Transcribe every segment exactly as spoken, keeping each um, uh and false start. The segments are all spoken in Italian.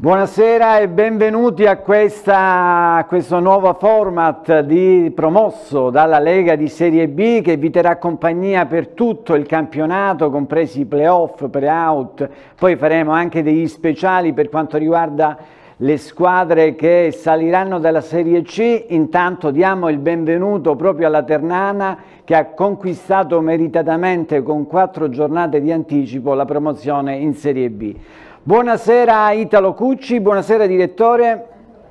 Buonasera e benvenuti a, questa, a questo nuovo format di, promosso dalla Lega di Serie B che vi terrà compagnia per tutto il campionato, compresi i playoff, pre-out, poi faremo anche degli speciali per quanto riguarda le squadre che saliranno dalla Serie C. Intanto diamo il benvenuto proprio alla Ternana che ha conquistato meritatamente con quattro giornate di anticipo la promozione in Serie B. Buonasera Italo Cucci, buonasera direttore.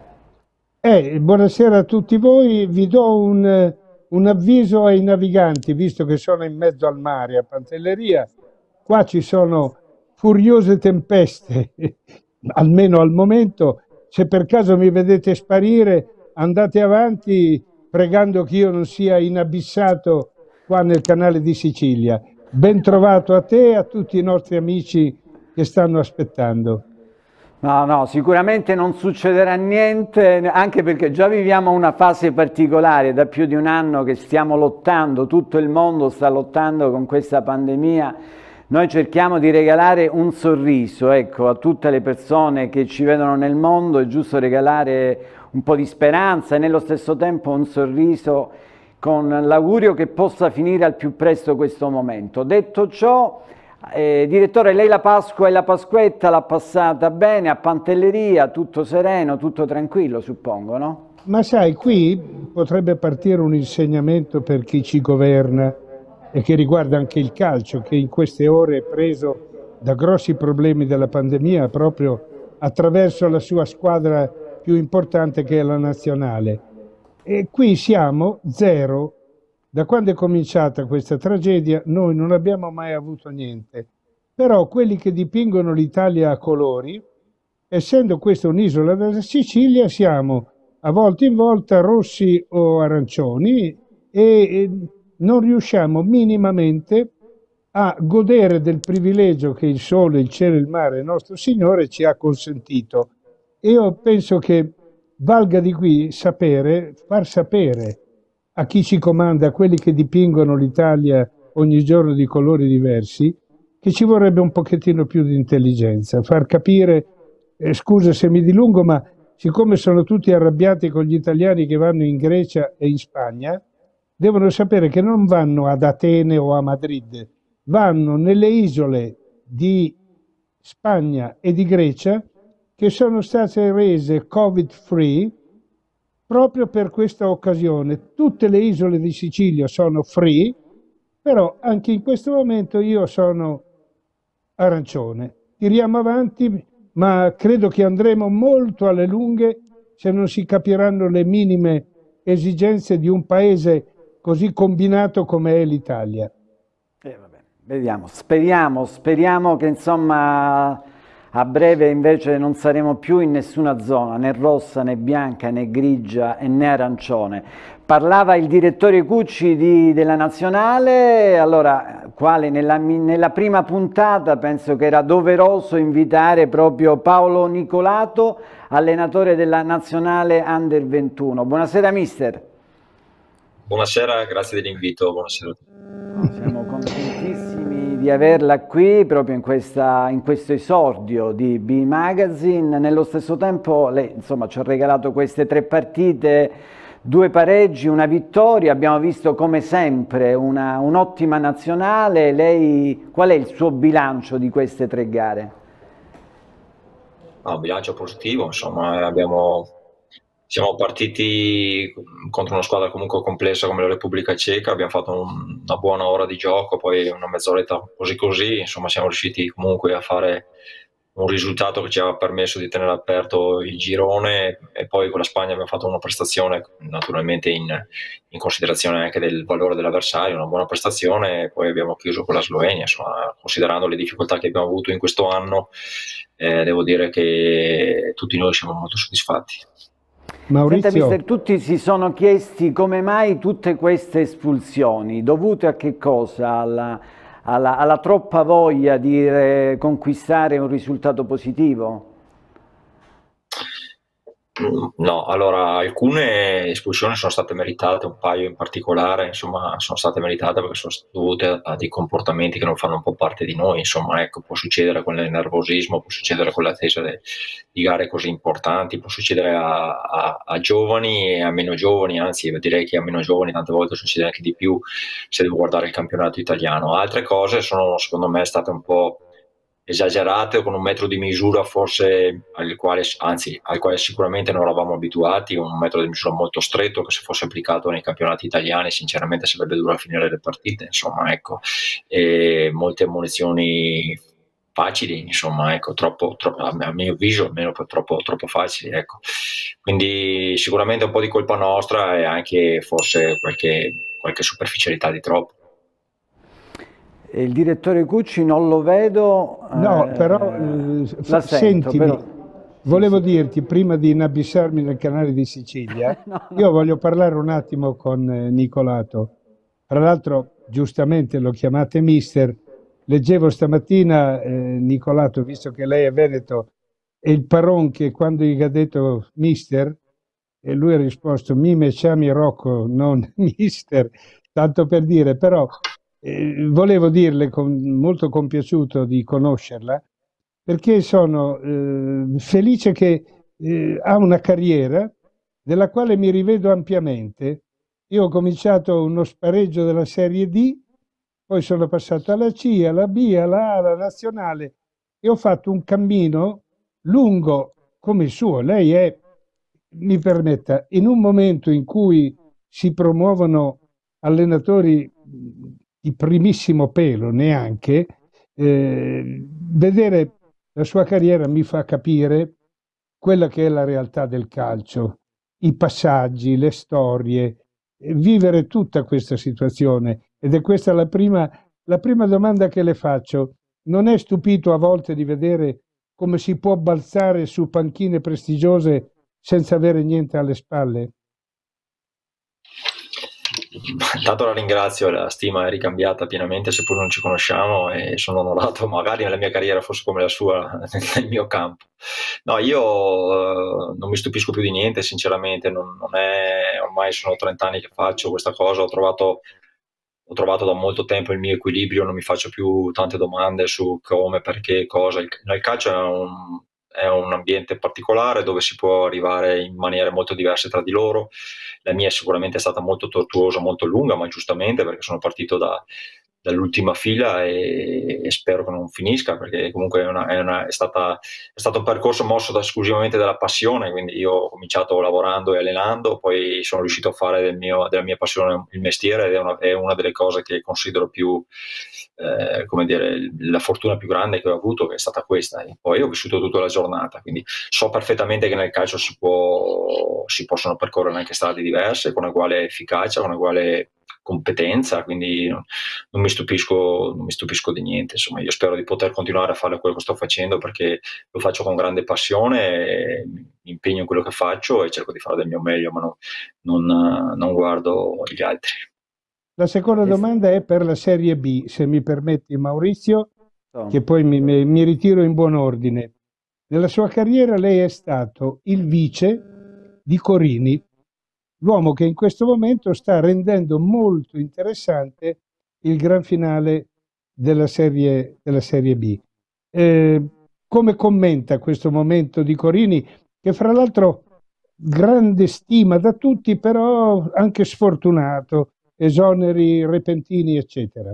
Eh, buonasera a tutti voi, vi do un, un avviso ai naviganti, visto che sono in mezzo al mare a Pantelleria, qua ci sono furiose tempeste, almeno al momento, se per caso mi vedete sparire andate avanti pregando che io non sia inabissato qua nel canale di Sicilia. Ben trovato a te e a tutti i nostri amici che stanno aspettando. No, no, sicuramente non succederà niente, anche perché già viviamo una fase particolare, da più di un anno che stiamo lottando, tutto il mondo sta lottando con questa pandemia. Noi cerchiamo di regalare un sorriso, ecco, a tutte le persone che ci vedono nel mondo, è giusto regalare un po' di speranza e nello stesso tempo un sorriso con l'augurio che possa finire al più presto questo momento. Detto ciò, Eh, direttore, lei la Pasqua e la Pasquetta l'ha passata bene a Pantelleria, tutto sereno, tutto tranquillo, suppongo, no? Ma sai, qui potrebbe partire un insegnamento per chi ci governa e che riguarda anche il calcio, che in queste ore è preso da grossi problemi della pandemia proprio attraverso la sua squadra più importante che è la nazionale. E qui siamo zero. Da quando è cominciata questa tragedia noi non abbiamo mai avuto niente, però quelli che dipingono l'Italia a colori, essendo questa un'isola della Sicilia, siamo a volta in volta rossi o arancioni e non riusciamo minimamente a godere del privilegio che il sole, il cielo e il mare, il nostro Signore, ci ha consentito. E io penso che valga di qui sapere, far sapere a chi ci comanda, a quelli che dipingono l'Italia ogni giorno di colori diversi, che ci vorrebbe un pochettino più di intelligenza, far capire, eh, scusa se mi dilungo, ma siccome sono tutti arrabbiati con gli italiani che vanno in Grecia e in Spagna, devono sapere che non vanno ad Atene o a Madrid, vanno nelle isole di Spagna e di Grecia che sono state rese covid-free proprio per questa occasione. Tutte le isole di Sicilia sono free, però anche in questo momento io sono arancione. Tiriamo avanti, ma credo che andremo molto alle lunghe se non si capiranno le minime esigenze di un paese così combinato come è l'Italia. Eh, vabbè, vediamo, speriamo, speriamo che insomma a breve invece non saremo più in nessuna zona, né rossa, né bianca, né grigia e né arancione. Parlava il direttore Cucci di, della Nazionale, allora, quale nella, nella prima puntata penso che era doveroso invitare proprio Paolo Nicolato, allenatore della Nazionale Under ventuno. Buonasera mister. Buonasera, grazie dell'invito, buonasera. Siamo contentissimi di averla qui proprio in, questa, in questo esordio di B Magazine. Nello stesso tempo lei insomma ci ha regalato queste tre partite, due pareggi, una vittoria. Abbiamo visto come sempre un'ottima nazionale. Lei, qual è il suo bilancio di queste tre gare? No, un bilancio positivo, insomma, abbiamo... Siamo partiti contro una squadra comunque complessa come la Repubblica Ceca, abbiamo fatto un, una buona ora di gioco, poi una mezz'oretta così così, insomma siamo riusciti comunque a fare un risultato che ci ha permesso di tenere aperto il girone e poi con la Spagna abbiamo fatto una prestazione naturalmente in, in considerazione anche del valore dell'avversario, una buona prestazione e poi abbiamo chiuso con la Slovenia, insomma considerando le difficoltà che abbiamo avuto in questo anno eh, devo dire che tutti noi siamo molto soddisfatti. Maurizio. Senta, mister, tutti si sono chiesti come mai tutte queste espulsioni, dovute a che cosa? Alla, alla, alla troppa voglia di eh, conquistare un risultato positivo? No, allora alcune espulsioni sono state meritate, un paio in particolare, insomma, sono state meritate perché sono dovute a, a dei comportamenti che non fanno un po' parte di noi, insomma, ecco, può succedere con il nervosismo, può succedere con l'attesa de- di gare così importanti, può succedere a, a- a giovani e a meno giovani, anzi direi che a meno giovani tante volte succede anche di più se devo guardare il campionato italiano. Altre cose sono secondo me state un po' esagerate, con un metro di misura forse al quale, anzi, al quale sicuramente non eravamo abituati, un metro di misura molto stretto che se fosse applicato nei campionati italiani sinceramente sarebbe duro a finire le partite, insomma, ecco, e molte munizioni facili, insomma, ecco, troppo, troppo a mio avviso, almeno troppo, troppo facili, ecco. Quindi sicuramente un po' di colpa nostra e anche forse qualche, qualche superficialità di troppo. Il direttore Cucci non lo vedo, No, però eh, eh, la f- sento, sentimi, però. Sì, volevo sì. dirti prima di inabissarmi nel canale di Sicilia, No, io no. voglio parlare un attimo con eh, Nicolato. Tra l'altro, giustamente lo chiamate mister. Leggevo stamattina, eh, Nicolato, visto che lei è veneto, e il Paron che quando gli ha detto mister, e lui ha risposto mi me chiami Rocco, non mister, tanto per dire, però eh, volevo dirle con molto compiaciuto di conoscerla perché sono eh, felice che eh, ha una carriera della quale mi rivedo ampiamente. Io ho cominciato uno spareggio della Serie D, poi sono passato alla C, alla B, alla A, alla Nazionale e ho fatto un cammino lungo come il suo. Lei è, mi permetta, in un momento in cui si promuovono allenatori di primissimo pelo, neanche, eh, vedere la sua carriera mi fa capire quella che è la realtà del calcio, i passaggi, le storie, eh, vivere tutta questa situazione. Ed è questa la prima, la prima domanda che le faccio. Non è stupito a volte di vedere come si può balzare su panchine prestigiose senza avere niente alle spalle? Intanto la ringrazio, la stima è ricambiata pienamente, seppur non ci conosciamo, e sono onorato, magari nella mia carriera fosse come la sua nel mio campo. No, io eh, non mi stupisco più di niente, sinceramente, non, non è, ormai sono trenta anni che faccio questa cosa, ho trovato, ho trovato da molto tempo il mio equilibrio, non mi faccio più tante domande su come, perché, cosa. Il, il calcio è un, è un ambiente particolare dove si può arrivare in maniere molto diverse tra di loro. La mia sicuramente è stata molto tortuosa, molto lunga, ma giustamente perché sono partito da, dall'ultima fila e, e spero che non finisca, perché comunque è, una, è, una, è, stata, è stato un percorso mosso da, esclusivamente dalla passione, quindi io ho cominciato lavorando e allenando, poi sono riuscito a fare del mio, della mia passione il mestiere ed è una, è una delle cose che considero più, eh, come dire, la fortuna più grande che ho avuto, che è stata questa. E poi ho vissuto tutta la giornata, quindi so perfettamente che nel calcio si, può, si possono percorrere anche strade diverse, con uguale efficacia, con uguale competenza, quindi non, non, mi stupisco, non mi stupisco di niente. Insomma, io spero di poter continuare a fare quello che sto facendo perché lo faccio con grande passione, mi impegno in quello che faccio e cerco di fare del mio meglio, ma non, non, non guardo gli altri. La seconda Es- domanda è per la Serie B, se mi permetti Maurizio, oh. che poi mi, mi- mi ritiro in buon ordine. Nella sua carriera lei è stato il vice di Corini, l'uomo che in questo momento sta rendendo molto interessante il gran finale della Serie, della serie B. Eh, come commenta questo momento di Corini, che fra l'altro grande stima da tutti, però anche sfortunato, esoneri repentini, eccetera.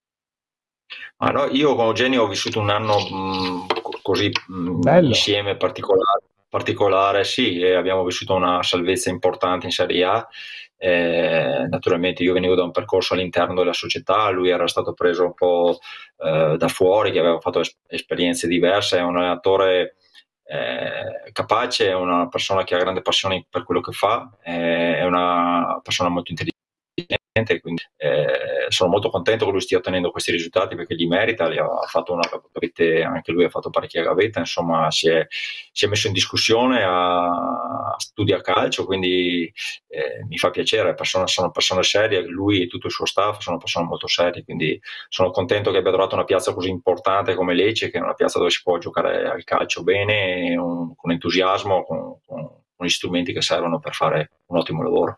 Ah, no, io con Eugenio ho vissuto un anno mh, co- così mh, Bello. insieme particolare, particolare, sì, e abbiamo vissuto una salvezza importante in Serie A. Eh, naturalmente io venivo da un percorso all'interno della società, lui era stato preso un po' eh, da fuori, che aveva fatto es- esperienze diverse, è un allenatore eh, capace, è una persona che ha grande passione per quello che fa, eh, è una persona molto intelligente. Quindi eh, sono molto contento che lui stia ottenendo questi risultati perché gli merita, li ha fatto una gavette, anche lui ha fatto parecchie gavette, insomma si è, si è messo in discussione, a, studia calcio, quindi eh, mi fa piacere, persone, sono persone serie, lui e tutto il suo staff sono persone molto serie, quindi sono contento che abbia trovato una piazza così importante come Lecce, che è una piazza dove si può giocare al calcio bene, un, con entusiasmo, con, con con gli strumenti che servono per fare un ottimo lavoro.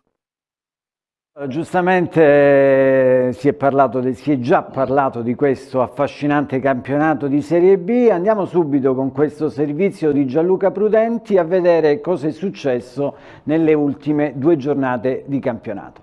Giustamente eh, si è parlato de, si è già parlato di questo affascinante campionato di Serie B. Andiamo subito con questo servizio di Gianluca Prudenti a vedere cosa è successo nelle ultime due giornate di campionato.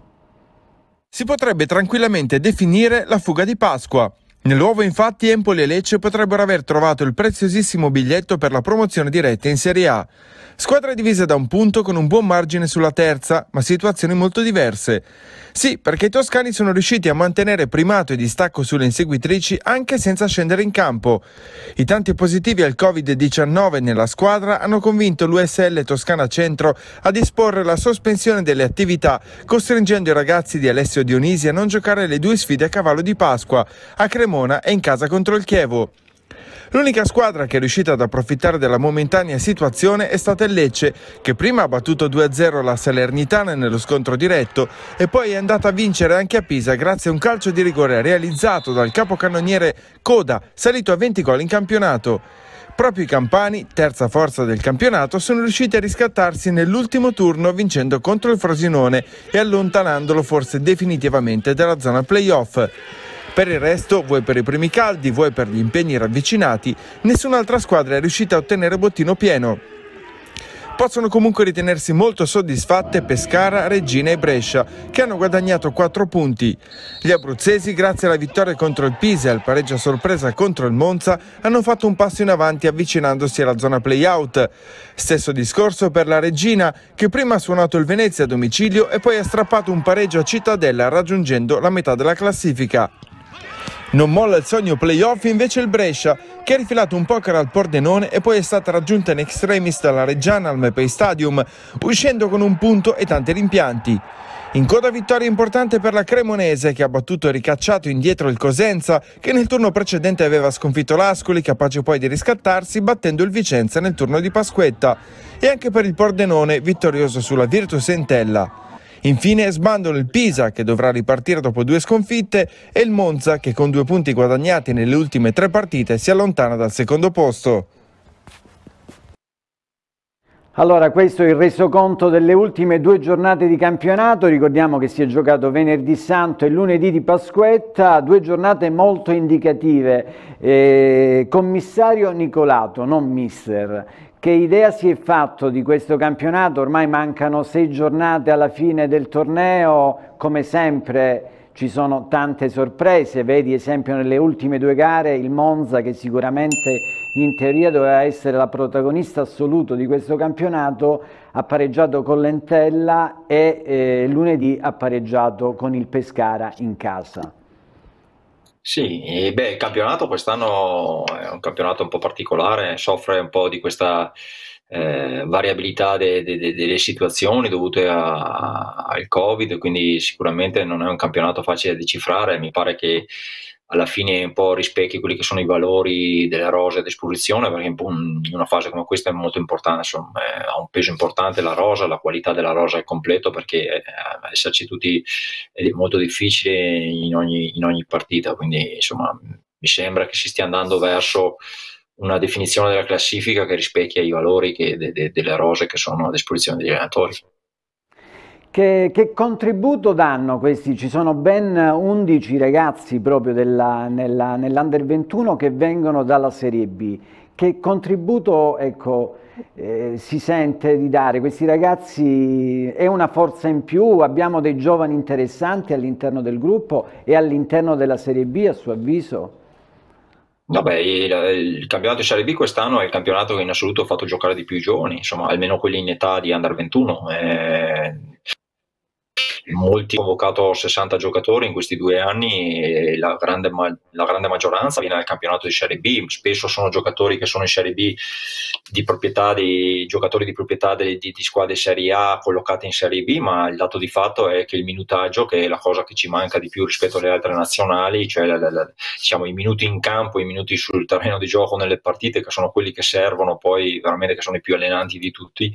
Si potrebbe tranquillamente definire la fuga di Pasqua. Nell'uovo infatti Empoli e Lecce potrebbero aver trovato il preziosissimo biglietto per la promozione diretta in Serie A. Squadre divise da un punto con un buon margine sulla terza, ma situazioni molto diverse. Sì, perché i toscani sono riusciti a mantenere primato e distacco sulle inseguitrici anche senza scendere in campo. I tanti positivi al covid diciannove nella squadra hanno convinto l'U S L Toscana Centro a disporre la sospensione delle attività, costringendo i ragazzi di Alessio Dionisi a non giocare le due sfide a cavallo di Pasqua, a Cremona e in casa contro il Chievo. L'unica squadra che è riuscita ad approfittare della momentanea situazione è stata il Lecce, che prima ha battuto due a zero la Salernitana nello scontro diretto e poi è andata a vincere anche a Pisa grazie a un calcio di rigore realizzato dal capocannoniere Coda, salito a venti gol in campionato. Proprio i campani, terza forza del campionato, sono riusciti a riscattarsi nell'ultimo turno vincendo contro il Frosinone e allontanandolo forse definitivamente dalla zona playoff. Per il resto, vuoi per i primi caldi, vuoi per gli impegni ravvicinati, nessun'altra squadra è riuscita a ottenere bottino pieno. Possono comunque ritenersi molto soddisfatte Pescara, Reggina e Brescia, che hanno guadagnato quattro punti. Gli abruzzesi, grazie alla vittoria contro il Pisa e al pareggio a sorpresa contro il Monza, hanno fatto un passo in avanti avvicinandosi alla zona play-out. Stesso discorso per la Reggina, che prima ha suonato il Venezia a domicilio e poi ha strappato un pareggio a Cittadella raggiungendo la metà della classifica. Non molla il sogno playoff invece il Brescia, che ha rifilato un poker al Pordenone e poi è stata raggiunta in extremis dalla Reggiana al Mepay Stadium, uscendo con un punto e tanti rimpianti. In coda vittoria importante per la Cremonese, che ha battuto e ricacciato indietro il Cosenza, che nel turno precedente aveva sconfitto l'Ascoli, capace poi di riscattarsi battendo il Vicenza nel turno di Pasquetta, e anche per il Pordenone, vittorioso sulla Virtus Entella. Infine sbandolo il Pisa, che dovrà ripartire dopo due sconfitte, e il Monza, che con due punti guadagnati nelle ultime tre partite si allontana dal secondo posto. Allora, questo è il resoconto delle ultime due giornate di campionato. Ricordiamo che si è giocato venerdì santo e lunedì di Pasquetta, due giornate molto indicative. Eh, commissario Nicolato, non mister, che idea si è fatto di questo campionato? Ormai mancano sei giornate alla fine del torneo, come sempre ci sono tante sorprese, vedi esempio nelle ultime due gare il Monza, che sicuramente in teoria doveva essere la protagonista assoluto di questo campionato, ha pareggiato con l'Entella e eh, lunedì ha pareggiato con il Pescara in casa. Sì, e beh, il campionato quest'anno è un campionato un po' particolare, soffre un po' di questa eh, variabilità de, de, de, delle situazioni dovute a, al Covid, quindi sicuramente non è un campionato facile da decifrare. Mi pare che alla fine un po' rispecchi quelli che sono i valori delle rose a disposizione, perché in una fase come questa è molto importante, insomma, ha un peso importante la rosa, la qualità della rosa è completo, perché eh, esserci tutti è molto difficile in ogni, in ogni partita, quindi insomma mi sembra che si stia andando verso una definizione della classifica che rispecchia i valori che, de, de, delle rose che sono a disposizione degli allenatori. Che, che contributo danno questi? Ci sono ben undici ragazzi proprio della, nella, nell'Under ventuno che vengono dalla Serie B. Che contributo, ecco, eh, si sente di dare? Questi ragazzi è una forza in più? Abbiamo dei giovani interessanti all'interno del gruppo e all'interno della Serie B, a suo avviso? Vabbè, il, il campionato di Serie B quest'anno è il campionato che in assoluto ha fatto giocare di più i giovani, insomma, almeno quelli in età di Under ventuno. Eh, molti hanno convocato sessanta giocatori in questi due anni e la grande, la grande maggioranza viene dal campionato di Serie B. Spesso sono giocatori che sono in Serie B di proprietà di giocatori di proprietà di, di, di squadre Serie A collocate in Serie B, ma il dato di fatto è che il minutaggio, che è la cosa che ci manca di più rispetto alle altre nazionali, cioè la, la, la, diciamo, i minuti in campo, i minuti sul terreno di gioco nelle partite, che sono quelli che servono poi veramente, che sono i più allenanti di tutti,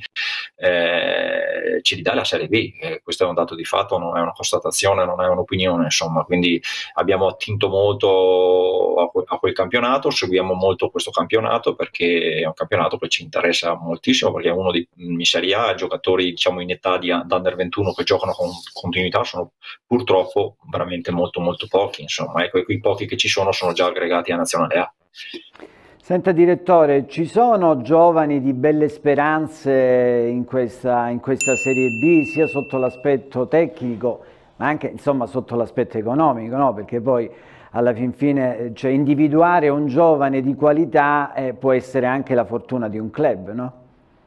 eh, ce li dà la Serie B. Eh, questo è un dato di fatto, non è una constatazione, non è un'opinione, insomma. Quindi abbiamo attinto molto a, que a quel campionato, seguiamo molto questo campionato, perché è un campionato che appunto ci interessa moltissimo, perché uno di in Serie A, giocatori diciamo in età di under ventuno che giocano con continuità sono purtroppo veramente molto molto pochi, insomma, ecco, e quei pochi che ci sono sono già aggregati a Nazionale A. Senta direttore, ci sono giovani di belle speranze in questa, in questa Serie B, sia sotto l'aspetto tecnico, ma anche insomma sotto l'aspetto economico, no? Perché poi alla fin fine, cioè, individuare un giovane di qualità eh, può essere anche la fortuna di un club, no?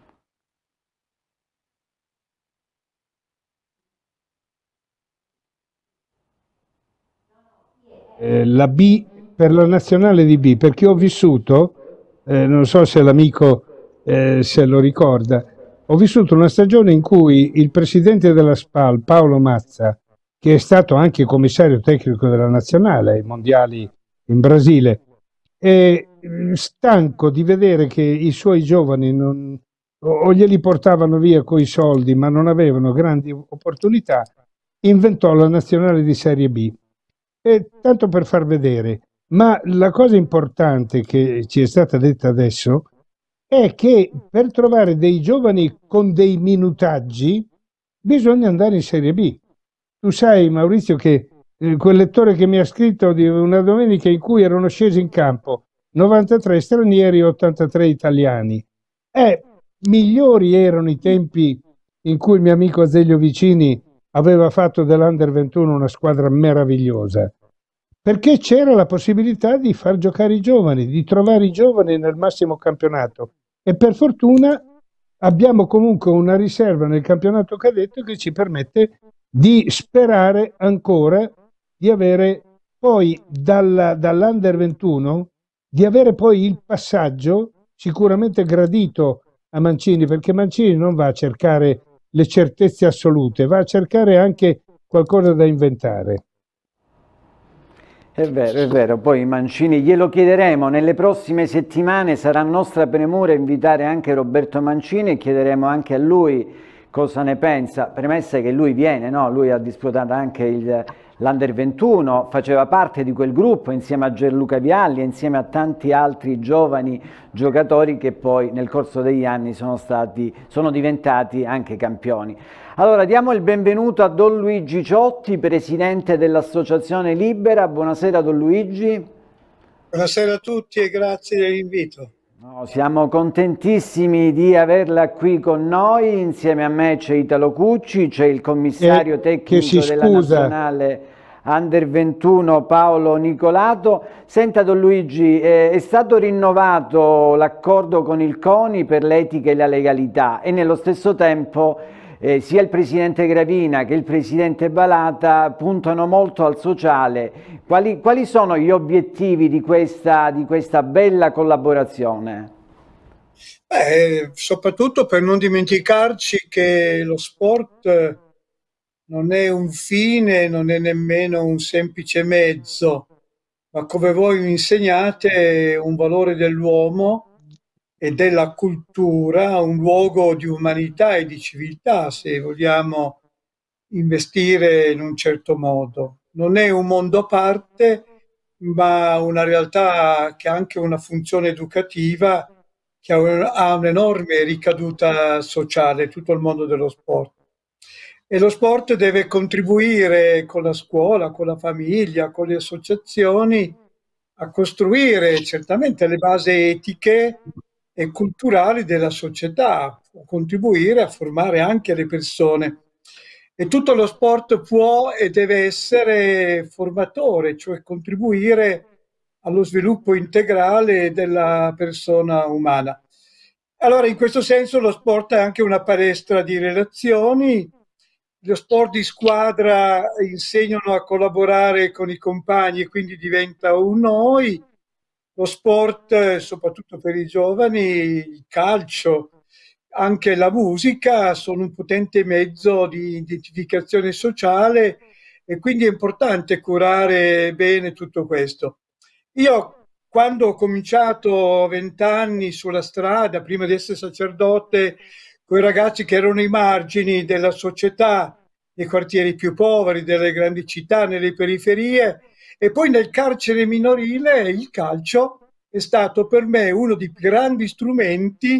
Eh, la B per la nazionale di B, perché ho vissuto, eh, non so se l'amico eh, se lo ricorda, ho vissuto una stagione in cui il presidente della SPAL, Paolo Mazza, che è stato anche commissario tecnico della nazionale ai mondiali in Brasile, è stanco di vedere che i suoi giovani non, o glieli portavano via coi soldi, ma non avevano grandi opportunità, inventò la nazionale di Serie B. E tanto per far vedere, ma la cosa importante che ci è stata detta adesso è che per trovare dei giovani con dei minutaggi bisogna andare in Serie B. Tu sai, Maurizio, che eh, quel lettore che mi ha scritto di una domenica in cui erano scesi in campo novantatré stranieri e ottantatré italiani. Eh, migliori erano i tempi in cui il mio amico Azeglio Vicini aveva fatto dell'Under ventuno una squadra meravigliosa, perché c'era la possibilità di far giocare i giovani, di trovare i giovani nel massimo campionato, e per fortuna abbiamo comunque una riserva nel campionato cadetto che ci permette di sperare ancora di avere poi dalla, dall'Under ventuno, di avere poi il passaggio sicuramente gradito a Mancini, perché Mancini non va a cercare le certezze assolute, va a cercare anche qualcosa da inventare. È vero, è vero, poi Mancini glielo chiederemo, nelle prossime settimane sarà nostra premura invitare anche Roberto Mancini e chiederemo anche a lui cosa ne pensa, premessa che lui viene, no? Lui ha disputato anche l'Under ventuno, faceva parte di quel gruppo insieme a Gianluca Vialli e insieme a tanti altri giovani giocatori che poi nel corso degli anni sono stati, sono diventati anche campioni. Allora diamo il benvenuto a Don Luigi Ciotti, presidente dell'Associazione Libera. Buonasera Don Luigi. Buonasera a tutti e grazie dell'invito. No, siamo contentissimi di averla qui con noi, insieme a me c'è Italo Cucci, c'è il commissario eh, tecnico della nazionale Under ventuno Paolo Nicolato. Senta Don Luigi, eh, è stato rinnovato l'accordo con il CONI per l'etica e la legalità e nello stesso tempo eh, sia il presidente Gravina che il presidente Balata puntano molto al sociale. Quali, quali sono gli obiettivi di questa, di questa bella collaborazione? Beh, soprattutto per non dimenticarci che lo sport non è un fine, non è nemmeno un semplice mezzo, ma come voi mi insegnate è un valore dell'uomo e della cultura, un luogo di umanità e di civiltà, se vogliamo investire in un certo modo. Non è un mondo a parte, ma una realtà che ha anche una funzione educativa, che ha un'enorme ricaduta sociale, tutto il mondo dello sport. E lo sport deve contribuire con la scuola, con la famiglia, con le associazioni a costruire certamente le basi etiche e culturali della società, a contribuire a formare anche le persone. E tutto lo sport può e deve essere formatore, cioè contribuire allo sviluppo integrale della persona umana. Allora, in questo senso lo sport è anche una palestra di relazioni. Lo sport di squadra insegnano a collaborare con i compagni e quindi diventa un noi. Lo sport, soprattutto per i giovani, il calcio, anche la musica, sono un potente mezzo di identificazione sociale e quindi è importante curare bene tutto questo. Io, quando ho cominciato a vent'anni sulla strada, prima di essere sacerdote, con i ragazzi che erano ai margini della società, nei quartieri più poveri, delle grandi città, nelle periferie, e poi nel carcere minorile, il calcio è stato per me uno dei grandi strumenti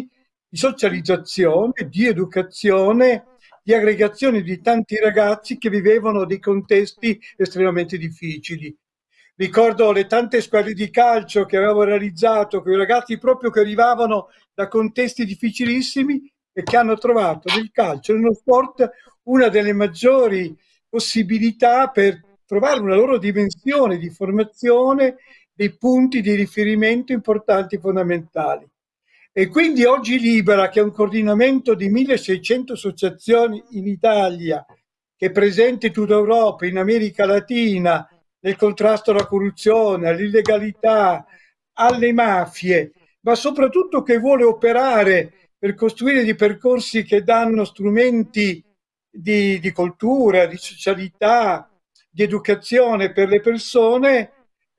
di socializzazione, di educazione, di aggregazione di tanti ragazzi che vivevano dei contesti estremamente difficili. Ricordo le tante squadre di calcio che avevo realizzato con i ragazzi proprio che arrivavano da contesti difficilissimi e che hanno trovato nel calcio, nello sport, una delle maggiori possibilità per trovare una loro dimensione di formazione, dei punti di riferimento importanti e fondamentali. E quindi oggi Libera, che è un coordinamento di milleseicento associazioni in Italia, che è presente in tutta Europa, in America Latina, nel contrasto alla corruzione, all'illegalità, alle mafie, ma soprattutto che vuole operare per costruire dei percorsi che danno strumenti di, di cultura, di socialità, di educazione per le persone,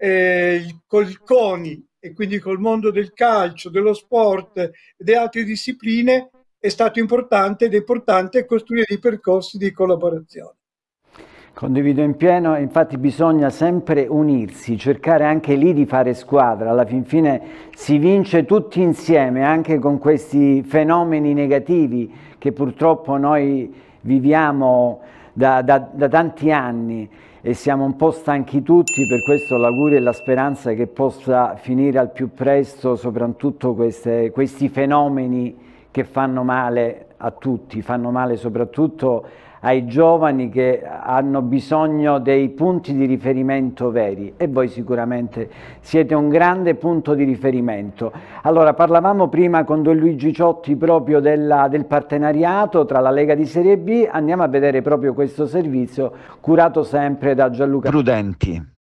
eh, col CONI e quindi col mondo del calcio, dello sport e delle altre discipline, è stato importante ed è importante costruire dei percorsi di collaborazione. Condivido in pieno, infatti bisogna sempre unirsi, cercare anche lì di fare squadra, alla fin fine si vince tutti insieme anche con questi fenomeni negativi che purtroppo noi viviamo da, da, da tanti anni e siamo un po' stanchi tutti, per questo l'augurio e la speranza che possa finire al più presto soprattutto queste, questi fenomeni che fanno male a tutti, fanno male soprattutto ai giovani che hanno bisogno dei punti di riferimento veri e voi sicuramente siete un grande punto di riferimento. Allora, parlavamo prima con Don Luigi Ciotti proprio della, del partenariato tra la Lega di Serie B, andiamo a vedere proprio questo servizio curato sempre da Gianluca Prudenti.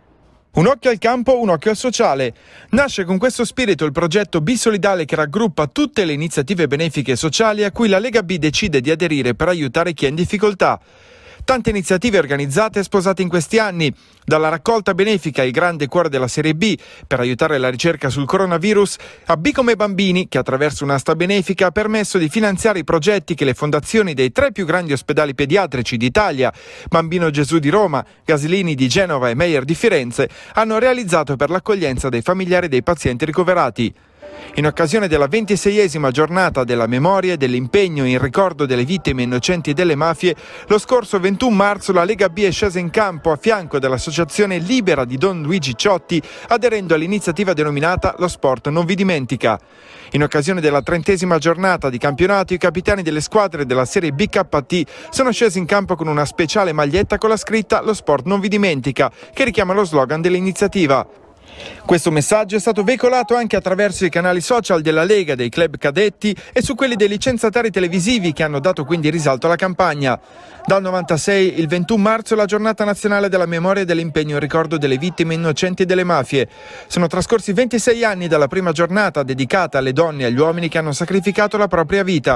Un occhio al campo, un occhio al sociale. Nasce con questo spirito il progetto Bisolidale che raggruppa tutte le iniziative benefiche e sociali a cui la Lega B decide di aderire per aiutare chi è in difficoltà. Tante iniziative organizzate e sposate in questi anni, dalla raccolta benefica Il grande cuore della Serie B per aiutare la ricerca sul coronavirus, a B come Bambini che attraverso un'asta benefica ha permesso di finanziare i progetti che le fondazioni dei tre più grandi ospedali pediatrici d'Italia, Bambino Gesù di Roma, Gaslini di Genova e Meyer di Firenze, hanno realizzato per l'accoglienza dei familiari dei pazienti ricoverati. In occasione della ventiseiesima giornata della memoria e dell'impegno in ricordo delle vittime innocenti delle mafie, lo scorso ventuno marzo la Lega B è scesa in campo a fianco dell'associazione Libera di Don Luigi Ciotti, aderendo all'iniziativa denominata Lo Sport Non Vi Dimentica. In occasione della trentesima giornata di campionato, i capitani delle squadre della Serie B K T sono scesi in campo con una speciale maglietta con la scritta Lo Sport Non Vi Dimentica, che richiama lo slogan dell'iniziativa. Questo messaggio è stato veicolato anche attraverso i canali social della Lega, dei club cadetti e su quelli dei licenziatari televisivi che hanno dato quindi risalto alla campagna. Dal novantasei, il ventuno marzo, è la giornata nazionale della memoria e dell'impegno in ricordo delle vittime innocenti delle mafie. Sono trascorsi ventisei anni dalla prima giornata dedicata alle donne e agli uomini che hanno sacrificato la propria vita.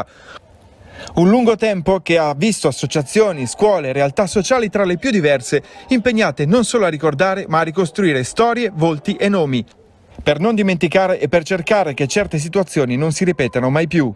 Un lungo tempo che ha visto associazioni, scuole, realtà sociali tra le più diverse, impegnate non solo a ricordare ma a ricostruire storie, volti e nomi, per non dimenticare e per cercare che certe situazioni non si ripetano mai più.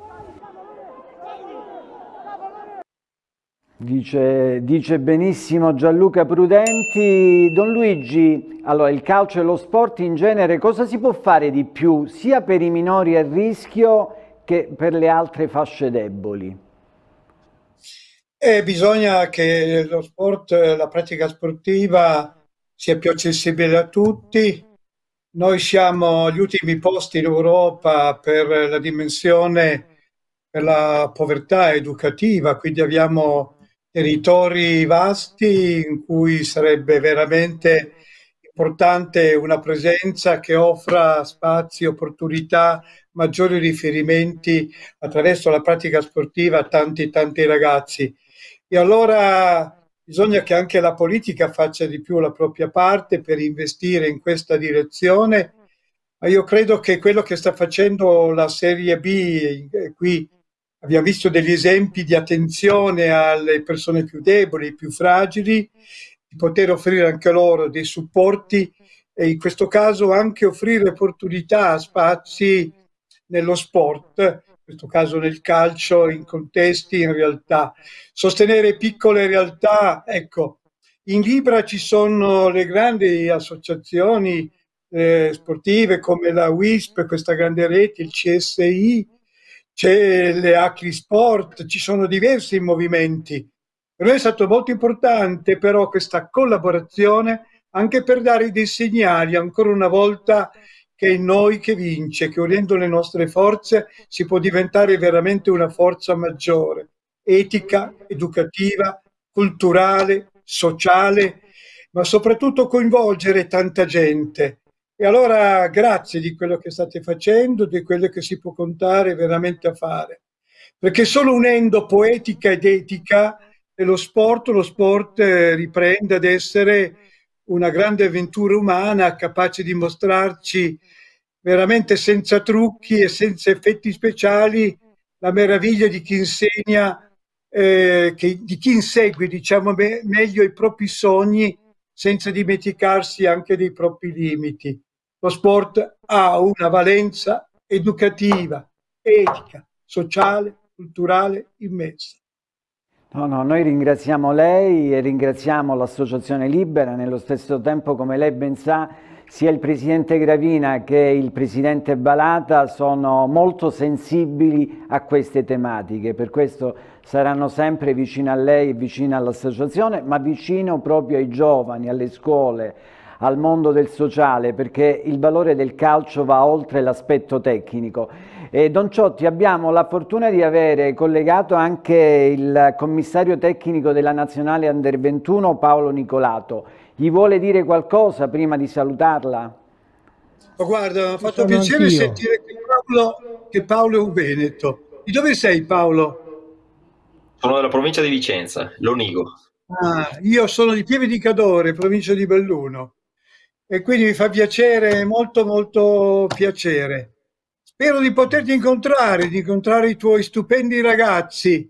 Dice, dice benissimo Gianluca Prudenti. Don Luigi, allora il calcio e lo sport in genere, cosa si può fare di più sia per i minori a rischio che per le altre fasce deboli? Eh, bisogna che lo sport, la pratica sportiva sia più accessibile a tutti. Noi siamo agli ultimi posti in Europa per la dimensione, per la povertà educativa, quindi abbiamo territori vasti in cui sarebbe veramente importante una presenza che offra spazi, opportunità, maggiori riferimenti attraverso la pratica sportiva a tanti tanti ragazzi. E allora bisogna che anche la politica faccia di più la propria parte per investire in questa direzione. Ma io credo che quello che sta facendo la Serie B, qui abbiamo visto degli esempi di attenzione alle persone più deboli, più fragili, di poter offrire anche loro dei supporti e in questo caso anche offrire opportunità, spazi nello sport, in questo caso nel calcio, in contesti, in realtà. Sostenere piccole realtà, ecco, in Libra ci sono le grandi associazioni eh, sportive come la W I S P, questa grande rete, il C S I, c'è le Acri Sport, ci sono diversi movimenti. Per noi è stato molto importante però questa collaborazione anche per dare dei segnali ancora una volta che è noi che vince, che unendo le nostre forze si può diventare veramente una forza maggiore, etica, educativa, culturale, sociale, ma soprattutto coinvolgere tanta gente. E allora grazie di quello che state facendo, di quello che si può contare veramente a fare. Perché solo unendo poetica ed etica e lo sport, lo sport eh, riprende ad essere una grande avventura umana capace di mostrarci veramente senza trucchi e senza effetti speciali la meraviglia di chi insegna, eh, che, di chi insegue diciamo me, meglio i propri sogni senza dimenticarsi anche dei propri limiti. Lo sport ha una valenza educativa, etica, sociale, culturale immensa. No, no, noi ringraziamo lei e ringraziamo l'Associazione Libera, nello stesso tempo, come lei ben sa, sia il Presidente Gravina che il Presidente Balata sono molto sensibili a queste tematiche, per questo saranno sempre vicino a lei e vicino all'Associazione, ma vicino proprio ai giovani, alle scuole, al mondo del sociale, perché il valore del calcio va oltre l'aspetto tecnico. E Don Ciotti, abbiamo la fortuna di avere collegato anche il commissario tecnico della Nazionale Under ventuno, Paolo Nicolato. Gli vuole dire qualcosa prima di salutarla? Oh, guarda, mi ha fatto piacere sentire che Paolo, che Paolo è un veneto. Di dove sei, Paolo? Sono della provincia di Vicenza, Lonigo. Ah, io sono di Pieve di Cadore, provincia di Belluno. E quindi mi fa piacere, molto molto piacere. Spero di poterti incontrare, di incontrare i tuoi stupendi ragazzi.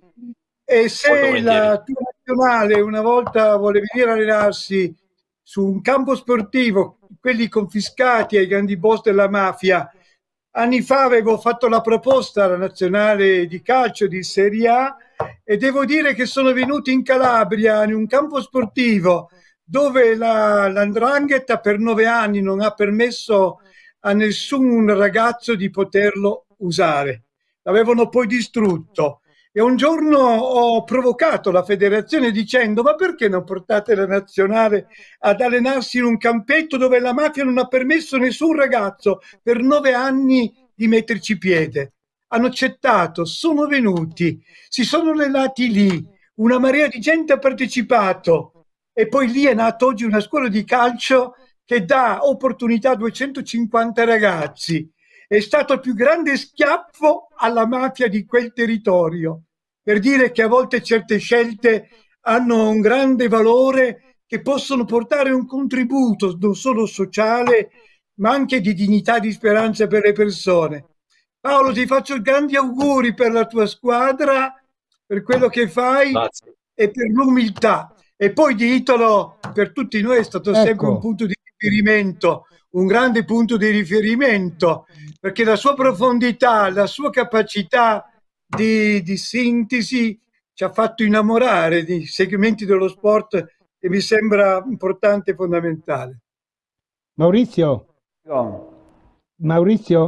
E se la tua nazionale una volta vuole venire a allenarsi su un campo sportivo, quelli confiscati ai grandi boss della mafia, anni fa avevo fatto la proposta alla nazionale di calcio di Serie A e devo dire che sono venuti in Calabria in un campo sportivo dove la, l'andrangheta per nove anni non ha permesso a nessun ragazzo di poterlo usare. L'avevano poi distrutto. E un giorno ho provocato la federazione dicendo: ma perché non portate la nazionale ad allenarsi in un campetto dove la mafia non ha permesso a nessun ragazzo per nove anni di metterci piede? Hanno accettato, sono venuti, si sono allenati lì, una marea di gente ha partecipato e poi lì è nata oggi una scuola di calcio che dà opportunità a duecentocinquanta ragazzi. È stato il più grande schiaffo alla mafia di quel territorio, per dire che a volte certe scelte hanno un grande valore, che possono portare un contributo non solo sociale ma anche di dignità e di speranza per le persone. Paolo, ti faccio grandi auguri per la tua squadra, per quello che fai. Grazie. E per l'umiltà. E poi di Italo per tutti noi è stato ecco. sempre un punto di riferimento, un grande punto di riferimento, perché la sua profondità, la sua capacità di, di sintesi ci ha fatto innamorare di segmenti dello sport che mi sembra importante e fondamentale. Maurizio? Oh. Maurizio?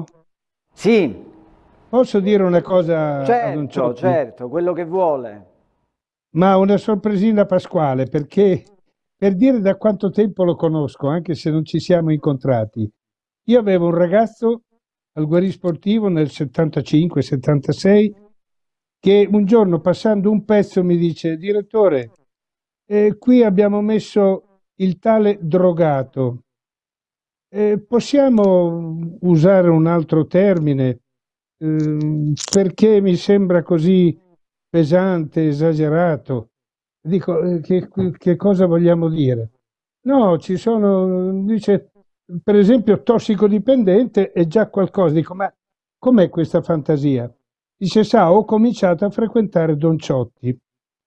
Sì. Posso dire una cosa? Certo, certo, quello che vuole. Ma una sorpresina pasquale, perché per dire da quanto tempo lo conosco, anche se non ci siamo incontrati. Io avevo un ragazzo al Guarì Sportivo nel settantacinque settantasei che un giorno passando un pezzo mi dice: direttore, eh, qui abbiamo messo il tale drogato, eh, possiamo usare un altro termine? Eh, perché mi sembra così pesante, esagerato. Dico, eh, che, che cosa vogliamo dire? No, ci sono, dice, per esempio tossicodipendente è già qualcosa. Dico, ma com'è questa fantasia? Dice, sa, ho cominciato a frequentare Don Ciotti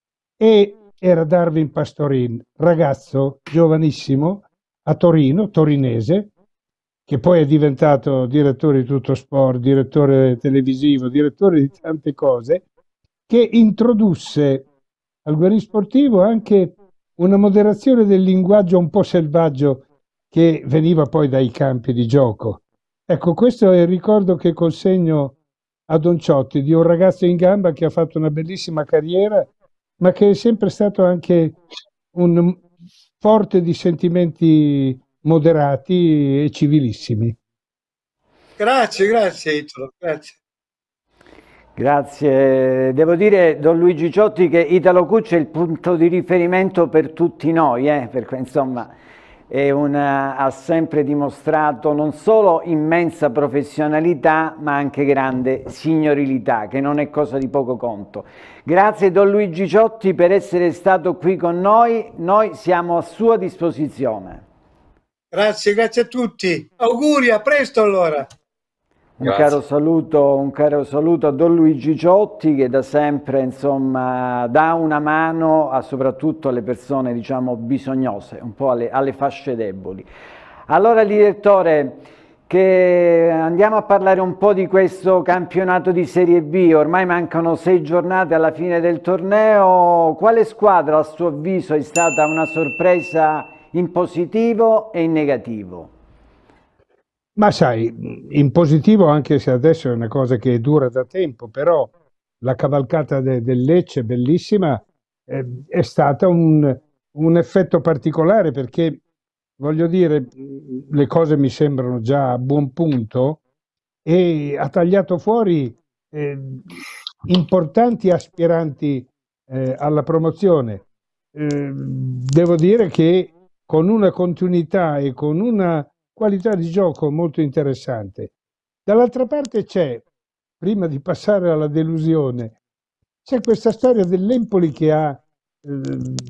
e era Darwin Pastorin, ragazzo giovanissimo a Torino, torinese, che poi è diventato direttore di Tutto Sport, direttore televisivo, direttore di tante cose, che introdusse al Guarì Sportivo anche una moderazione del linguaggio un po' selvaggio che veniva poi dai campi di gioco. Ecco, questo è il ricordo che consegno a Don Ciotti, di un ragazzo in gamba che ha fatto una bellissima carriera, ma che è sempre stato anche un forte di sentimenti moderati e civilissimi. Grazie, grazie Italo, grazie. Grazie. Devo dire, Don Luigi Ciotti, che Italo Cucci è il punto di riferimento per tutti noi, eh? Perché insomma è una, ha sempre dimostrato non solo immensa professionalità, ma anche grande signorilità, che non è cosa di poco conto. Grazie Don Luigi Ciotti per essere stato qui con noi, noi siamo a sua disposizione. Grazie, grazie a tutti. Auguri, a presto allora. Un caro, saluto, un caro saluto a Don Luigi Ciotti, che da sempre insomma dà una mano a soprattutto alle persone, diciamo, bisognose, un po' alle, alle fasce deboli. Allora direttore, che andiamo a parlare un po' di questo campionato di Serie B. Ormai mancano sei giornate alla fine del torneo. Quale squadra a suo avviso è stata una sorpresa in positivo e in negativo? Ma sai, in positivo, anche se adesso è una cosa che dura da tempo, però la cavalcata de, del Lecce, bellissima, eh, è stata un, un effetto particolare, perché, voglio dire, le cose mi sembrano già a buon punto e ha tagliato fuori eh, importanti aspiranti eh, alla promozione. Eh, devo dire che con una continuità e con una qualità di gioco molto interessante. Dall'altra parte c'è, prima di passare alla delusione, c'è questa storia dell'Empoli che ha, eh,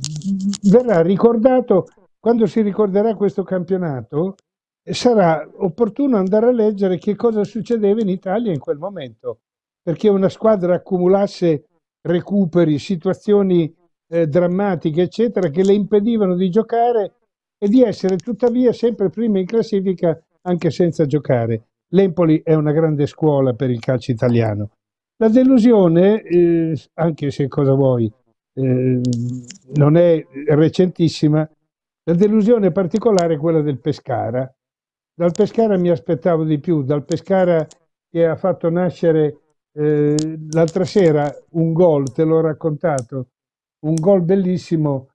verrà ricordato, quando si ricorderà questo campionato, sarà opportuno andare a leggere che cosa succedeva in Italia in quel momento, perché una squadra accumulasse recuperi, situazioni eh, drammatiche, eccetera, che le impedivano di giocare e di essere tuttavia sempre prima in classifica anche senza giocare. L'Empoli è una grande scuola per il calcio italiano. La delusione, eh, anche se cosa vuoi, eh, non è recentissima, la delusione particolare è quella del Pescara. Dal Pescara mi aspettavo di più, dal Pescara che ha fatto nascere eh, l'altra sera un gol, te l'ho raccontato, un gol bellissimo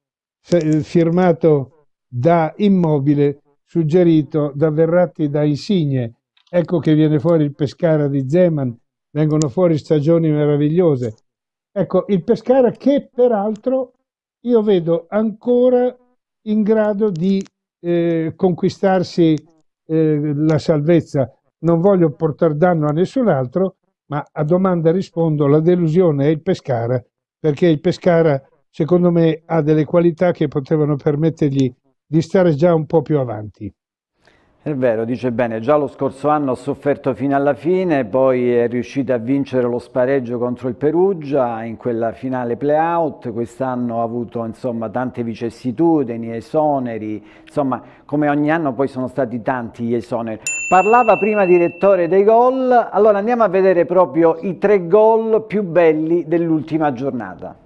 firmato da Immobile, suggerito da Verratti, da Insigne. Ecco che viene fuori il Pescara di Zeman, vengono fuori stagioni meravigliose. Ecco, il Pescara che peraltro io vedo ancora in grado di eh, conquistarsi eh, la salvezza. Non voglio portare danno a nessun altro, ma a domanda rispondo, la delusione è il Pescara, perché il Pescara secondo me ha delle qualità che potevano permettergli di stare già un po' più avanti. È vero, dice bene, già lo scorso anno ha sofferto fino alla fine, poi è riuscito a vincere lo spareggio contro il Perugia in quella finale play-out, quest'anno ha avuto insomma tante vicissitudini, esoneri, insomma come ogni anno poi sono stati tanti gli esoneri. Parlava prima direttore dei gol, allora andiamo a vedere proprio i tre gol più belli dell'ultima giornata.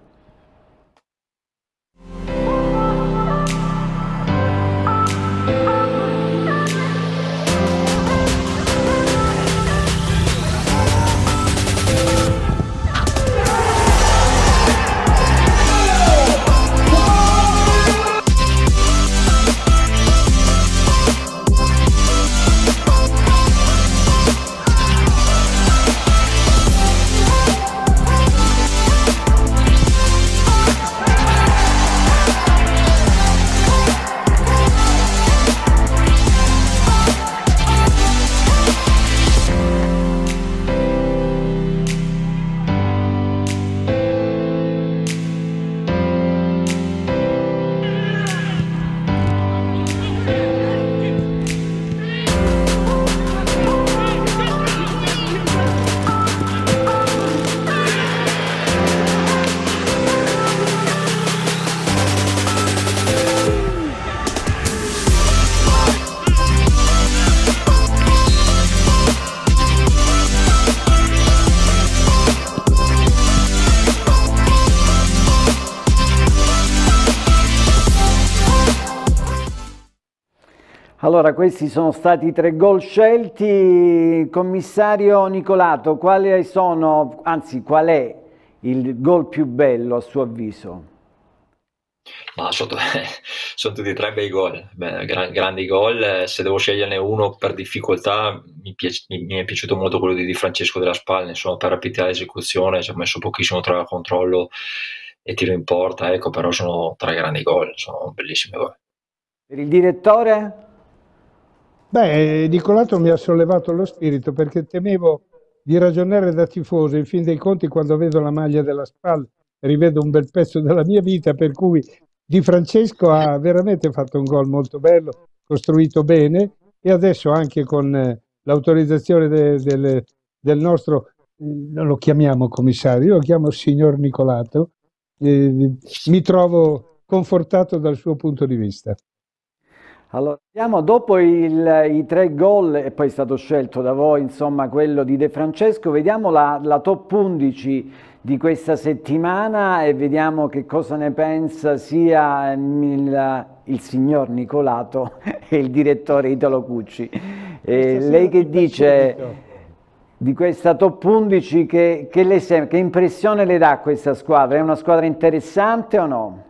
Allora, questi sono stati i tre gol scelti. Commissario Nicolato, quali sono, anzi, qual è il gol più bello a suo avviso? Ma sono, sono tutti e tre bei gol, beh, gran- grandi gol. Se devo sceglierne uno per difficoltà, mi, piace- mi- mi è piaciuto molto quello di Di Francesco della Spalla, insomma, per rapidità di esecuzione, ci ha messo pochissimo tra controllo e tiro in porta, ecco, però sono tre grandi gol, sono bellissimi gol. Per il direttore? Beh, Nicolato mi ha sollevato lo spirito perché temevo di ragionare da tifoso. In fin dei conti, quando vedo la maglia della Spal, rivedo un bel pezzo della mia vita, per cui Di Francesco ha veramente fatto un gol molto bello, costruito bene, e adesso anche con eh, l'autorizzazione de- del, del nostro, eh, non lo chiamiamo commissario, io lo chiamo signor Nicolato, eh, mi trovo confortato dal suo punto di vista. Allora, vediamo dopo il- i tre gol, e poi è stato scelto da voi, insomma, quello di De Francesco, vediamo la, la top undici di questa settimana e vediamo che cosa ne pensa sia il, il signor Nicolato e il direttore Italo Cucci. E lei che dice di questa top undici, che, che, le sem- che impressione le dà questa squadra? È una squadra interessante o no?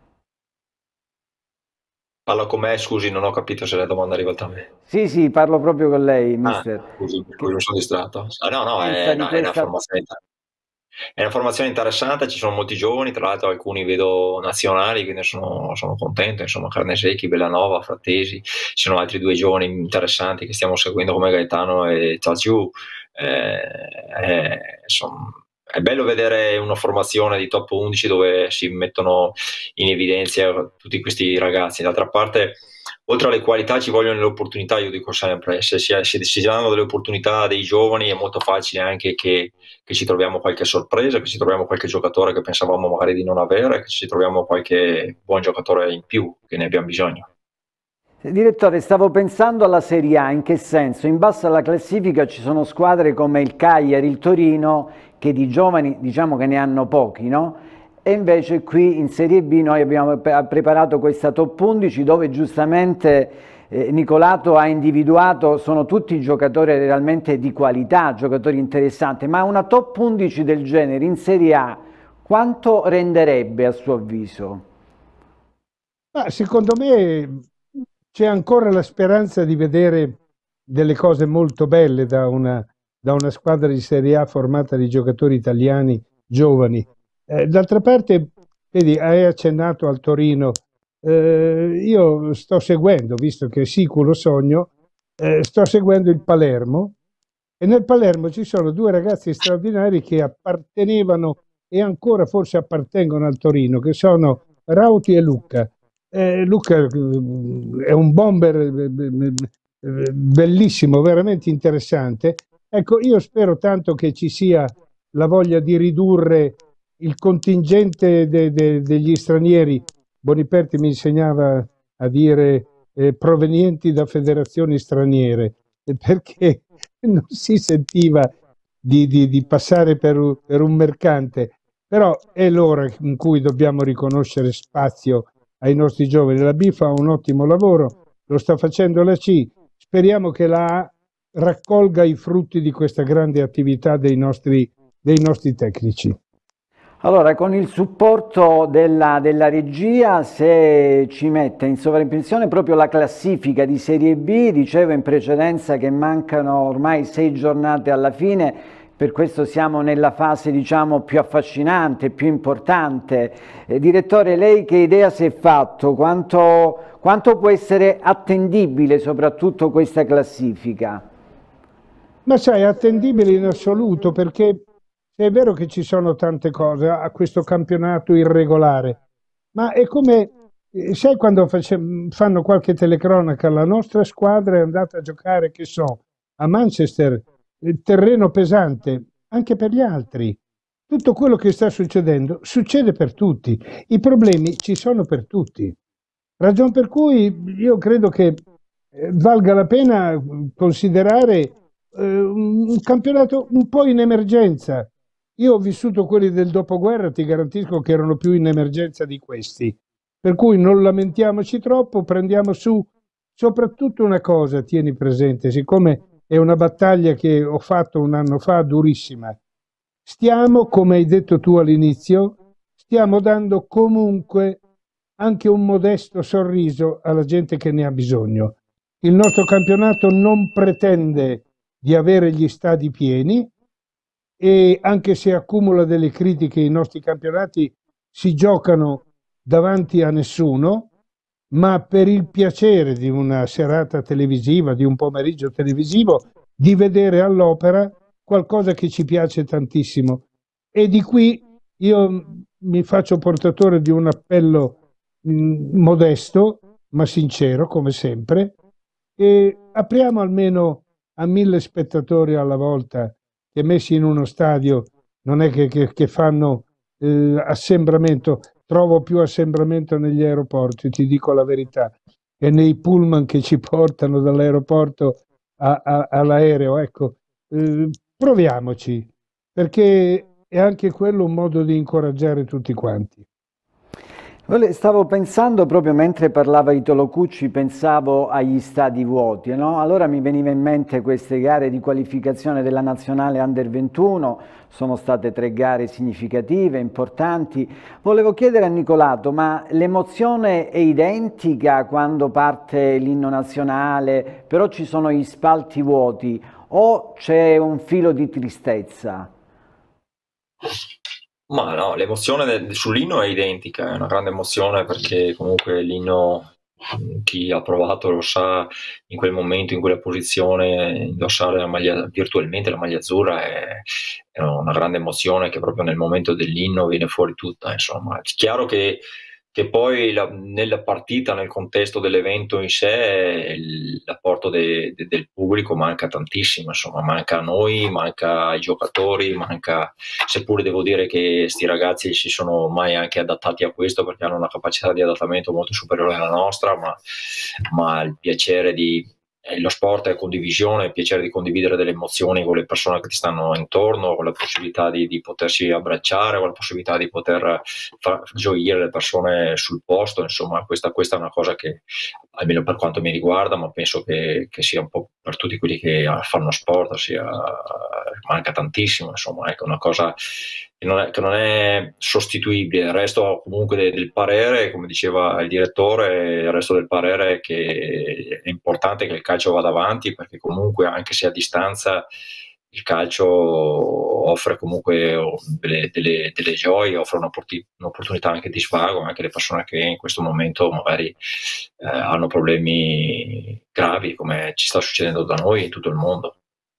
Parla con me, scusi, non ho capito se la domanda è rivolta a me. Sì, sì, parlo proprio con lei, Ah, mister. scusi, scusi, Che mi sono distratto. Ah, no, no, pensa è, di no, è una questa... formazione interessante. È una formazione interessante, ci sono molti giovani, tra l'altro alcuni vedo nazionali, quindi sono, sono contento, insomma, Carnesecchi, Bellanova, Frattesi, ci sono altri due giovani interessanti che stiamo seguendo come Gaetano e Taggiù. Eh, è, insomma, è bello vedere una formazione di top undici dove si mettono in evidenza tutti questi ragazzi. D'altra parte, oltre alle qualità ci vogliono le opportunità, io dico sempre, se si, se si danno delle opportunità dei giovani è molto facile anche che, che ci troviamo qualche sorpresa, che ci troviamo qualche giocatore che pensavamo magari di non avere, che ci troviamo qualche buon giocatore in più, che ne abbiamo bisogno. Direttore, stavo pensando alla Serie A, in che senso? In basso alla classifica ci sono squadre come il Cagliari, il Torino, che di giovani diciamo che ne hanno pochi, no? E invece qui in Serie B noi abbiamo pre- preparato questa top undici dove giustamente eh, Nicolato ha individuato, sono tutti giocatori realmente di qualità, giocatori interessanti, ma una top undici del genere in Serie A quanto renderebbe a suo avviso? Ma secondo me c'è ancora la speranza di vedere delle cose molto belle da una, da una squadra di Serie A formata di giocatori italiani giovani. Eh, d'altra parte, vedi, hai accennato al Torino. Eh, io sto seguendo, visto che siculo sogno, eh, sto seguendo il Palermo, e nel Palermo ci sono due ragazzi straordinari che appartenevano e ancora forse appartengono al Torino, che sono Rauti e Lucca. Eh, Luca eh, è un bomber eh, eh, bellissimo, veramente interessante. Ecco, io spero tanto che ci sia la voglia di ridurre il contingente de- de- degli stranieri. Boniperti mi insegnava a dire eh, provenienti da federazioni straniere, eh, perché non si sentiva di, di- di passare per un, per un mercante. Però è l'ora in cui dobbiamo riconoscere spazio ai nostri giovani. La B fa un ottimo lavoro, lo sta facendo la C, speriamo che la A raccolga i frutti di questa grande attività dei nostri, dei nostri tecnici. Allora, con il supporto della, della regia, se ci mette in sovraimpressione proprio la classifica di Serie B, dicevo in precedenza che mancano ormai sei giornate alla fine, per questo siamo nella fase diciamo più affascinante, più importante. Eh, direttore, lei che idea si è fatto? Quanto, quanto può essere attendibile soprattutto questa classifica? Ma sai, è attendibile in assoluto, perché è vero che ci sono tante cose a questo campionato irregolare, ma è come, eh, sai, quando face- fanno qualche telecronaca, la nostra squadra è andata a giocare, che so, a Manchester, eh, terreno pesante, anche per gli altri. Tutto quello che sta succedendo succede per tutti, i problemi ci sono per tutti. Ragion per cui io credo che eh, valga la pena considerare eh, un campionato un po' in emergenza. Io ho vissuto quelli del dopoguerra, ti garantisco che erano più in emergenza di questi. Per cui non lamentiamoci troppo, prendiamo su soprattutto una cosa tieni presente, siccome è una battaglia che ho fatto un anno fa durissima, stiamo, come hai detto tu all'inizio, stiamo dando comunque anche un modesto sorriso alla gente che ne ha bisogno. Il nostro campionato non pretende di avere gli stadi pieni e anche se accumula delle critiche, i nostri campionati si giocano davanti a nessuno, ma per il piacere di una serata televisiva, di un pomeriggio televisivo, di vedere all'opera qualcosa che ci piace tantissimo. E di qui io mi faccio portatore di un appello mh, modesto, ma sincero, come sempre, e apriamo almeno a mille spettatori alla volta, che messi in uno stadio non è che, che, che fanno eh, assembramento. Trovo più assembramento negli aeroporti, ti dico la verità, e nei pullman che ci portano dall'aeroporto a, a, all'aereo. Ecco, eh, proviamoci, perché è anche quello un modo di incoraggiare tutti quanti. Stavo pensando proprio mentre parlava Italo Cucci, pensavo agli stadi vuoti, no? Allora mi veniva in mente queste gare di qualificazione della nazionale Under ventuno, sono state tre gare significative, importanti. Volevo chiedere a Nicolato, ma l'emozione è identica quando parte l'inno nazionale, però ci sono gli spalti vuoti, o c'è un filo di tristezza? Ma no, l'emozione sull'inno è identica, è una grande emozione perché comunque l'inno, chi ha provato lo sa, in quel momento, in quella posizione, indossare la maglia, virtualmente la maglia azzurra è, è una grande emozione che proprio nel momento dell'inno viene fuori tutta, insomma. È chiaro che che poi la, nella partita, nel contesto dell'evento in sé, l'apporto de, de, del pubblico manca tantissimo, insomma, manca a noi, manca ai giocatori, manca, seppure devo dire che sti ragazzi si sono mai anche adattati a questo perché hanno una capacità di adattamento molto superiore alla nostra, ma, ma il piacere di... Lo sport è condivisione, il piacere di condividere delle emozioni con le persone che ti stanno intorno, con la possibilità di, di potersi abbracciare, con la possibilità di poter far gioire le persone sul posto, insomma questa, questa è una cosa che, almeno per quanto mi riguarda, ma penso che, che sia un po' per tutti quelli che fanno sport, sia, manca tantissimo, insomma, ecco, una cosa che non è, che non è sostituibile. Il resto comunque del, del parere, come diceva il direttore, il resto del parere è che è importante che il calcio vada avanti, perché comunque anche se a distanza il calcio offre comunque delle, delle, delle gioie, offre un'opportunità anche di svago anche alle persone che in questo momento magari eh, hanno problemi gravi, come ci sta succedendo da noi in tutto il mondo.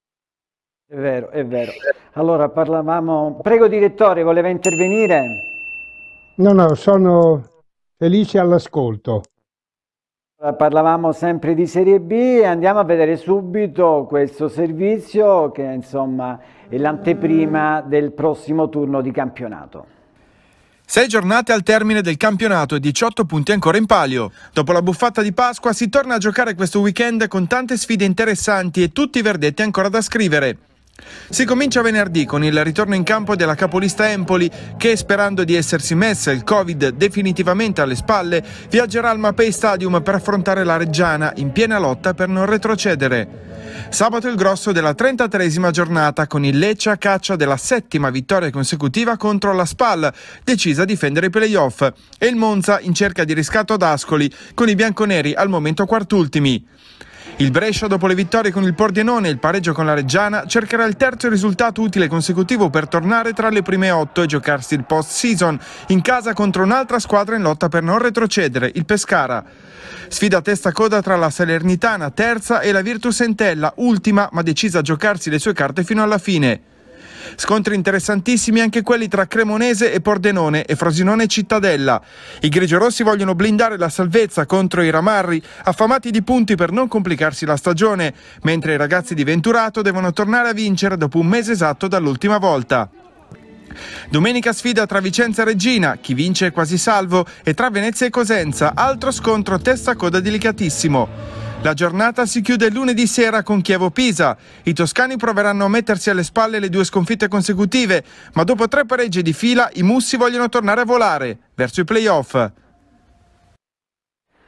È vero, è vero. Allora parlavamo... Prego direttore, voleva intervenire? No, no, sono felice all'ascolto. Parlavamo sempre di Serie B e andiamo a vedere subito questo servizio che insomma è l'anteprima del prossimo turno di campionato. Sei giornate al termine del campionato e diciotto punti ancora in palio. Dopo la buffata di Pasqua si torna a giocare questo weekend con tante sfide interessanti e tutti i verdetti ancora da scrivere. Si comincia venerdì con il ritorno in campo della capolista Empoli che, sperando di essersi messa il Covid definitivamente alle spalle, viaggerà al Mapei Stadium per affrontare la Reggiana in piena lotta per non retrocedere. Sabato il grosso della trentatreesima giornata con il Lecce a caccia della settima vittoria consecutiva contro la Spal, decisa a difendere i play-off, e il Monza in cerca di riscatto ad Ascoli con i bianconeri al momento quartultimi. Il Brescia, dopo le vittorie con il Pordenone e il pareggio con la Reggiana, cercherà il terzo risultato utile consecutivo per tornare tra le prime otto e giocarsi il post-season in casa contro un'altra squadra in lotta per non retrocedere, il Pescara. Sfida a testa coda tra la Salernitana, terza, e la Virtus Entella, ultima, ma decisa a giocarsi le sue carte fino alla fine. Scontri interessantissimi anche quelli tra Cremonese e Pordenone e Frosinone e Cittadella. I grigiorossi vogliono blindare la salvezza contro i Ramarri, affamati di punti per non complicarsi la stagione, mentre i ragazzi di Venturato devono tornare a vincere dopo un mese esatto dall'ultima volta. Domenica sfida tra Vicenza e Reggina, chi vince è quasi salvo, e tra Venezia e Cosenza, altro scontro testa coda delicatissimo. La giornata si chiude lunedì sera con Chievo-Pisa. I toscani proveranno a mettersi alle spalle le due sconfitte consecutive, ma dopo tre pareggi di fila i mussi vogliono tornare a volare verso i play-off.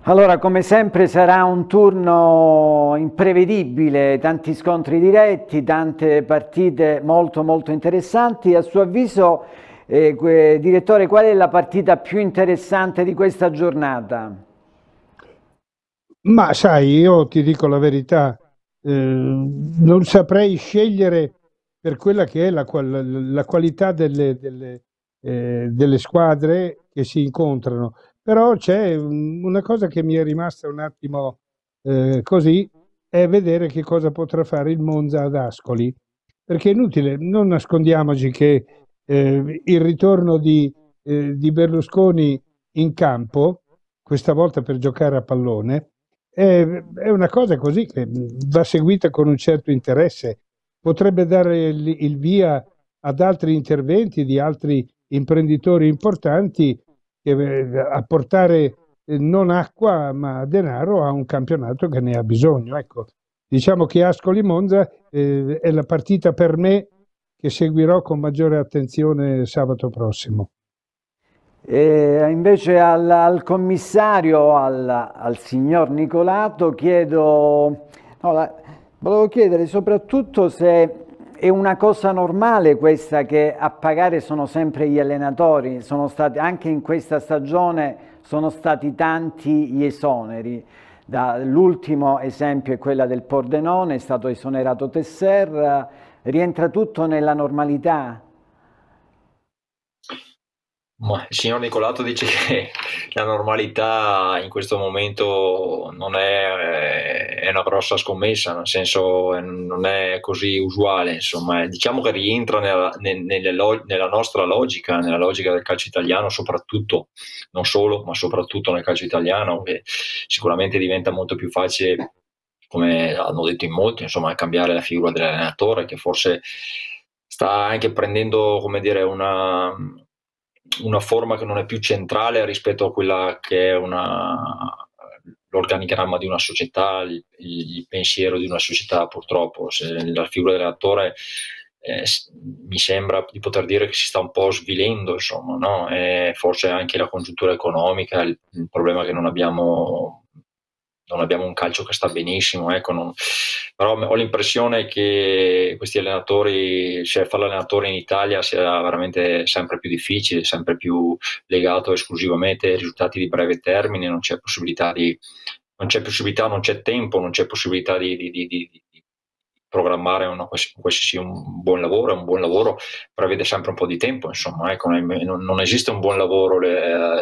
Allora, come sempre sarà un turno imprevedibile, tanti scontri diretti, tante partite molto molto interessanti. A suo avviso, eh, que- direttore, qual è la partita più interessante di questa giornata? Ma sai, io ti dico la verità, eh, non saprei scegliere per quella che è la, qual- la qualità delle, delle, eh, delle squadre che si incontrano, però c'è un- una cosa che mi è rimasta un attimo eh, così, è vedere che cosa potrà fare il Monza ad Ascoli, perché è inutile, non nascondiamoci che eh, il ritorno di, eh, di Berlusconi in campo, questa volta per giocare a pallone, è, è una cosa così che va seguita con un certo interesse. Potrebbe dare il, il via ad altri interventi di altri imprenditori importanti che, eh, a portare eh, non acqua ma denaro a un campionato che ne ha bisogno. Ecco, diciamo che Ascoli Monza eh, è la partita per me che seguirò con maggiore attenzione sabato prossimo. E invece al, al commissario, al, al signor Nicolato, chiedo, no, la- volevo chiedere soprattutto se è una cosa normale questa che a pagare sono sempre gli allenatori, sono stati, anche in questa stagione sono stati tanti gli esoneri. Da- l'ultimo esempio è quella del Pordenone, è stato esonerato Tesser, rientra tutto nella normalità. Ma il signor Nicolato dice che la normalità in questo momento non è, è una grossa scommessa, nel senso eh, non è così usuale, insomma, eh, diciamo che rientra nella, ne- nelle lo- nella nostra logica, nella logica del calcio italiano, soprattutto, non solo, ma soprattutto nel calcio italiano, che sicuramente diventa molto più facile, come hanno detto in molti, insomma, cambiare la figura dell'allenatore, che forse sta anche prendendo, come dire, una, una forma che non è più centrale rispetto a quella che è una, l'organigramma di una società, il, il pensiero di una società, purtroppo. Se la figura dell'attore eh, mi sembra di poter dire che si sta un po' svilendo, insomma, no? E forse anche la congiuntura economica, il, il problema che non abbiamo non abbiamo un calcio che sta benissimo, ecco, non- però ho l'impressione che questi allenatori, cioè fare l'allenatore in Italia sia veramente sempre più difficile, sempre più legato esclusivamente ai risultati di breve termine, non c'è possibilità di, non c'è possibilità, non c'è tempo, non c'è possibilità di, di- di- di- di programmare una, qualsiasi un buon lavoro, un buon lavoro prevede sempre un po' di tempo, insomma, ecco, non, non esiste un buon lavoro le-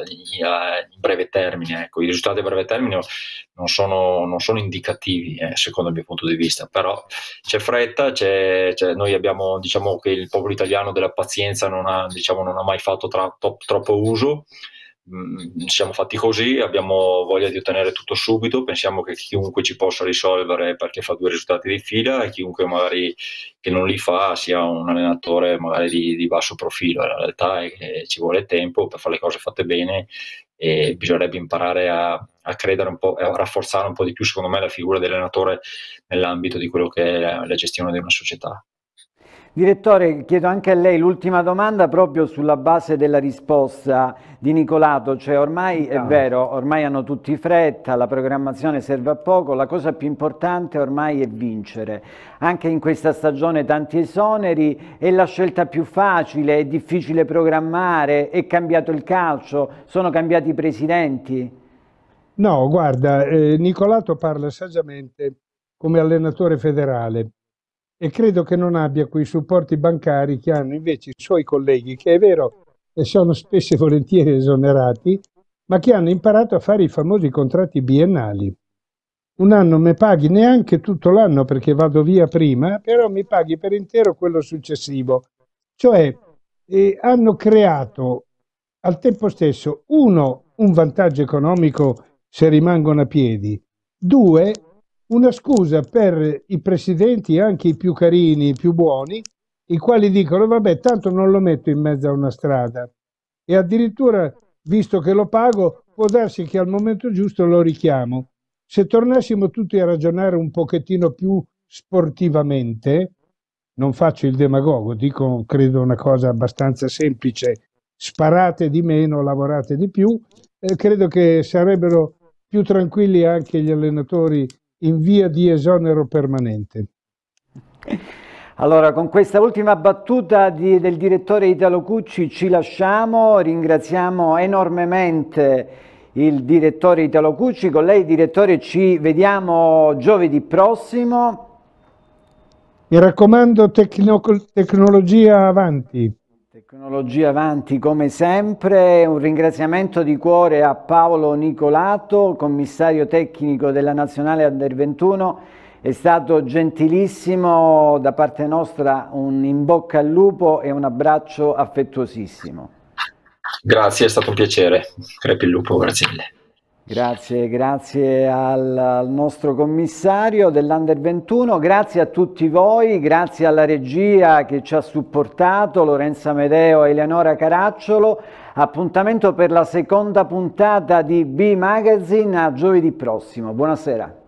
in breve termine, ecco, i risultati a breve termine non sono, non sono indicativi, eh, secondo il mio punto di vista, però c'è fretta, c'è, c'è- noi abbiamo, diciamo che il popolo italiano della pazienza non ha, diciamo, non ha mai fatto tra- to- troppo uso. Mm, ci siamo fatti così, abbiamo voglia di ottenere tutto subito, pensiamo che chiunque ci possa risolvere perché fa due risultati di fila e chiunque magari che non li fa sia un allenatore magari di, di basso profilo. La realtà è che ci vuole tempo per fare le cose fatte bene e bisognerebbe imparare a, a credere un po', a rafforzare un po' di più, secondo me, la figura dell'allenatore nell'ambito di quello che è la, la gestione di una società. Direttore, chiedo anche a lei l'ultima domanda proprio sulla base della risposta di Nicolato, cioè ormai è vero, ormai hanno tutti fretta, la programmazione serve a poco, la cosa più importante ormai è vincere. Anche in questa stagione tanti esoneri, è la scelta più facile, è difficile programmare, è cambiato il calcio, sono cambiati i presidenti. No, guarda, eh, Nicolato parla saggiamente come allenatore federale e credo che non abbia quei supporti bancari che hanno invece i suoi colleghi, che è vero che sono spesso e volentieri esonerati, ma che hanno imparato a fare i famosi contratti biennali. Un anno mi paghi neanche tutto l'anno perché vado via prima, però mi paghi per intero quello successivo. Cioè, eh, hanno creato al tempo stesso, uno, un vantaggio economico se rimangono a piedi, due, una scusa per i presidenti, anche i più carini, i più buoni, i quali dicono, vabbè, tanto non lo metto in mezzo a una strada. E addirittura, visto che lo pago, può darsi che al momento giusto lo richiamo. Se tornassimo tutti a ragionare un pochettino più sportivamente, non faccio il demagogo, dico credo una cosa abbastanza semplice, sparate di meno, lavorate di più, eh, credo che sarebbero più tranquilli anche gli allenatori in via di esonero permanente. Allora, con questa ultima battuta di, del direttore Italo Cucci ci lasciamo, ringraziamo enormemente il direttore Italo Cucci. Con lei, direttore, ci vediamo giovedì prossimo. Mi raccomando, tecno tecnologia avanti. Tecnologia avanti come sempre. Un ringraziamento di cuore a Paolo Nicolato, commissario tecnico della Nazionale Under ventuno. È stato gentilissimo da parte nostra, un in bocca al lupo e un abbraccio affettuosissimo. Grazie, è stato un piacere. Crepi il lupo, grazie mille. Grazie, grazie al, al nostro commissario dell'Under ventuno, grazie a tutti voi, grazie alla regia che ci ha supportato, Lorenzo Amedeo e Eleonora Caracciolo. Appuntamento per la seconda puntata di B Magazine a giovedì prossimo. Buonasera.